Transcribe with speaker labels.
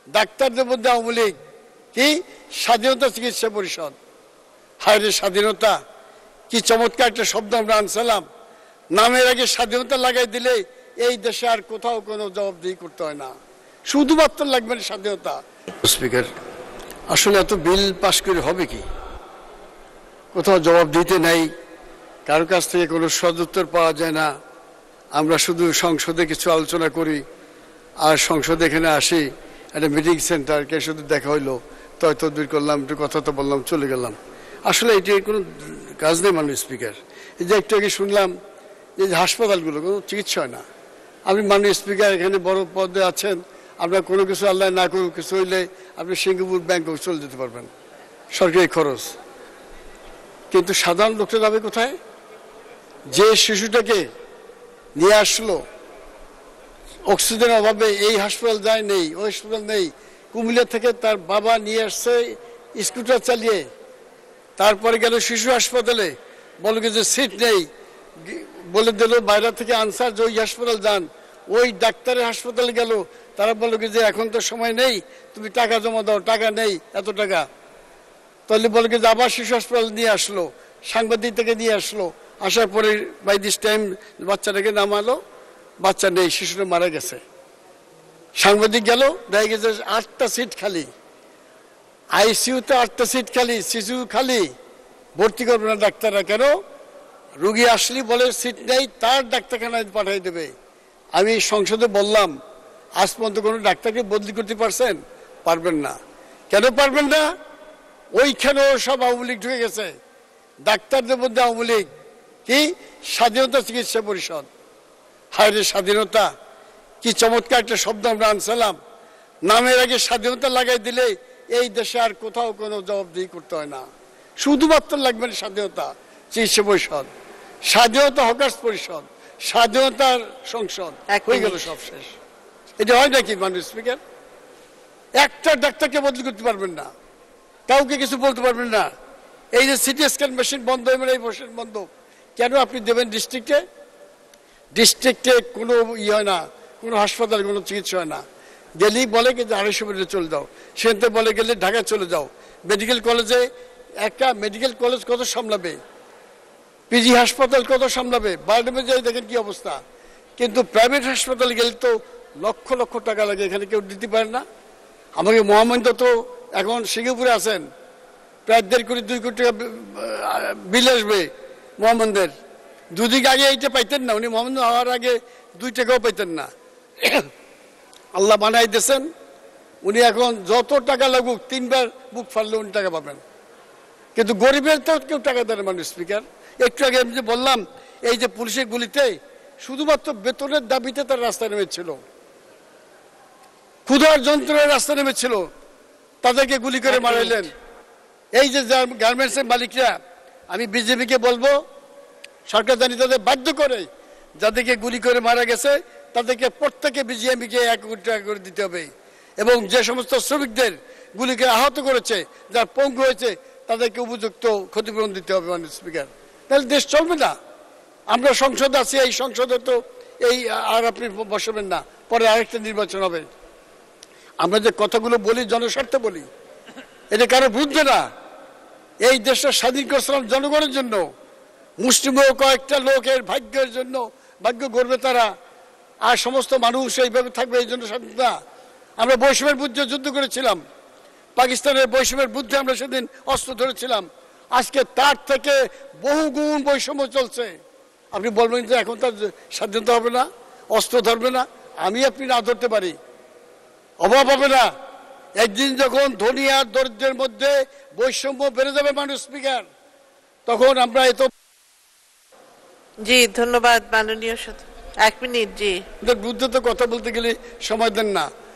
Speaker 1: ডাক্তারদের মধ্যে আওয়ামী লীগ, কি স্বাধীনতা চিকিৎসা পরিষদ। হায় রে স্বাধীনতা, কি চমৎকার একটা শব্দ আমরা আনছিলাম। নামের আগে স্বাধীনতা লাগাই দিলে এই দেশে আর কোথাও কোনো জবাবদিহি করতে হয় না, শুধুমাত্র লাগবে স্বাধীনতা। স্পিকার, আসলে এত বিল পাশ করে হবে কি? কোথাও জবাব দিতে নাই, কারো কাছ থেকে কোনো সদুত্তর পাওয়া যায় না। আমরা শুধু সংসদে কিছু আলোচনা করি, আর সংসদে এখানে আসি, একটা মিটিং সেন্টারকে শুধু দেখা হইলো, তদবির করলাম, একটু কথা তো বললাম, চলে গেলাম। আসলে এটির কোনো কাজ নেই। মাননীয় স্পিকার, এই যে একটু আগে শুনলাম যে হাসপাতালগুলো কোনো চিকিৎসা হয় না। আপনি মাননীয় স্পিকার এখানে বড় পদে আছেন, আপনার কোনো কিছু আল্লাহ না করুক কিছু হইলে আপনি সিঙ্গাপুর ব্যাংকক চলে যেতে পারবেন, সরকারি খরচ। কিন্তু সাধারণ লোকটা যাবে কোথায়? যে শিশুটাকে নিয়ে আসলো অক্সিজেনের অভাবে, এই হাসপাতাল যায় নেই, ওই হাসপাতাল নেই, কুমিল্লা থেকে তার বাবা নিয়ে আসছে স্কুটার চালিয়ে, তারপরে গেল শিশু হাসপাতালে, বলে যে সিট নেই, বলে দিল বাইরে থেকে আনসার যে ওই হাসপাতাল যান, ওই ডাক্তারের হাসপাতালে গেল, তারা বলল যে এখন তো সময় নেই, তুমি টাকা জমা দাও, টাকা নেই এত টাকা। তাহলে বলে যে আবার শিশু হাসপাতাল নিয়ে আসলো, সাংবাদিক থেকে নিয়ে আসলো, আসার পরে বাই দিস টাইম বাচ্চাটাকে নামালো, বাচ্চা নেই, শিশুটা মারা গেছে। সাংবাদিক গেল, দেখা গেছে 8টা সিট খালি, আইসিইউতে 8টা সিট খালি, শিশু খালি, ভর্তি করবে না ডাক্তাররা। কেন? রুগী আসলে বলে সিট নেই, তার ডাক্তারখানায় পাঠাই দেবে। আমি সংসদে বললাম, আজ পর্যন্ত কোনো ডাক্তারকে বদলি করতে পারছেন? পারবেন না। কেন পারবেন না? ওইখানেও সব আওয়ামী লীগ ঢুকে গেছে। ডাক্তারদের মধ্যে আওয়ামী লীগ, কি স্বাধীনতা চিকিৎসা পরিষদ। হায় রে স্বাধীনতা, কি চমৎকার একটা শব্দ আমরা আনছিলাম। নামের আগে স্বাধীনতা লাগাই দিলে এই দেশে আর কোথাও কোনো জবাবদিহি করতে হয় না, শুধুমাত্র লাগবে স্বাধীনতা চিকিৎসা পরিষদ, স্বাধীনতা হকার্স পরিষদ, স্বাধীনতার সংসদ, হয়ে গেল সব শেষ। এটা হয় নাকি মাননীয় স্পিকার? একটা ডাক্তারকে বদলি করতে পারবেন না, কাউকে কিছু বলতে পারবেন না। এই যে সিটি স্ক্যান মেশিন বন্ধ হয়ে গেল, এই মেশিন বন্ধ, কেন আপনি দেবেন ডিস্ট্রিক্টে? ডিস্ট্রিক্টে কোনো হয় না, কোনো হাসপাতাল, কোনো চিকিৎসা হয় না। গেলেই বলে যে 250 বেডে চলে যাও, সেখানে বলে গেলে ঢাকা চলে যাও। মেডিকেল কলেজে, একটা মেডিকেল কলেজ কত সামলাবে? পিজি হাসপাতাল কত সামলাবে? বারডেমে যাই দেখেন কি অবস্থা। কিন্তু প্রাইভেট হাসপাতাল গেলে তো লক্ষ লক্ষ টাকা লাগে, এখানে কেউ দিতে পারে না। আমাকে মহামহিন্দ তো এখন সিঙ্গাপুরে আছেন, প্রায় 1.5 কোটি 2 কোটি টাকা বিল আসবে মহামহিন্দের। দুদিন আগে এইটা পাইতেন না, উনি মহামহিন্দ হওয়ার আগে 2 টাকাও পাইতেন না। আল্লাহ বানাই দিয়েছেন, উনি এখন যত টাকা লাগুক 3 বার বুক ফাড়লে উনি টাকা পাবেন। কিন্তু গরিবের তো কেউ টাকা দেয় না মাননীয় স্পিকার। একটু আগে আমি যে বললাম, এই যে পুলিশের গুলিতে শুধুমাত্র বেতনের দাবিতে তার রাস্তায় নেমেছিল, ক্ষুধার যন্ত্রণায় রাস্তায় নেমেছিল, তাদেরকে গুলি করে মারাইলেন। এই যে গার্মেন্টসের মালিকরা, আমি বিজেপিকে বলবো, সরকার জানি তাদের বাধ্য করে, যাদেরকে গুলি করে মারা গেছে তাদেরকে প্রত্যেকে বিজিএমইকে 1 কোটি টাকা করে দিতে হবে। এবং যে সমস্ত শ্রমিকদের গুলিকে আহত করেছে, যারা পঙ্গু হয়েছে, তাদেরকে উপযুক্ত ক্ষতিপূরণ দিতে হবে মাননীয় স্পিকার। তাহলে দেশ চলবে না। আমরা সংসদ আছি, এই সংসদে তো এই আর আপনি বসাবেন না, পরে আরেকটা নির্বাচন হবে। আমরা যে কথাগুলো বলি জনস্বার্থে বলি, এটা কারো বিরুদ্ধে না। এই দেশটা স্বাধীন করেছিলাম জনগণের জন্য, মুষ্টিমেয় কয়েকটা লোকের ভাগ্যের জন্য, ভাগ্য গড়বে তারা, আর সমস্ত মানুষ এইভাবে থাকবে, এই জন্য স্বাধীনতা। আমরা বৈষম্যের বিরুদ্ধে যুদ্ধ করেছিলাম, পাকিস্তানের বৈষম্যের বিরুদ্ধে আমরা সেদিন অস্ত্র ধরেছিলাম। আজকে তার থেকে বহুগুণ বৈষম্য চলছে। আপনি বলবেন যে এখন তার স্বাধীনতা হবে না, অস্ত্র ধরবে না? আমি আপনি না ধরতে পারি, অভাব হবে না। একদিন যখন ধনী আর দরিদ্রের মধ্যে বৈষম্য বেড়ে যাবে মাননীয় স্পিকার, তখন আমরা এত।
Speaker 2: জি ধন্যবাদ মাননীয়। 1 মিনিট। জি,
Speaker 1: বিরুদ্ধে তো কথা বলতে গেলে সময় দেন না।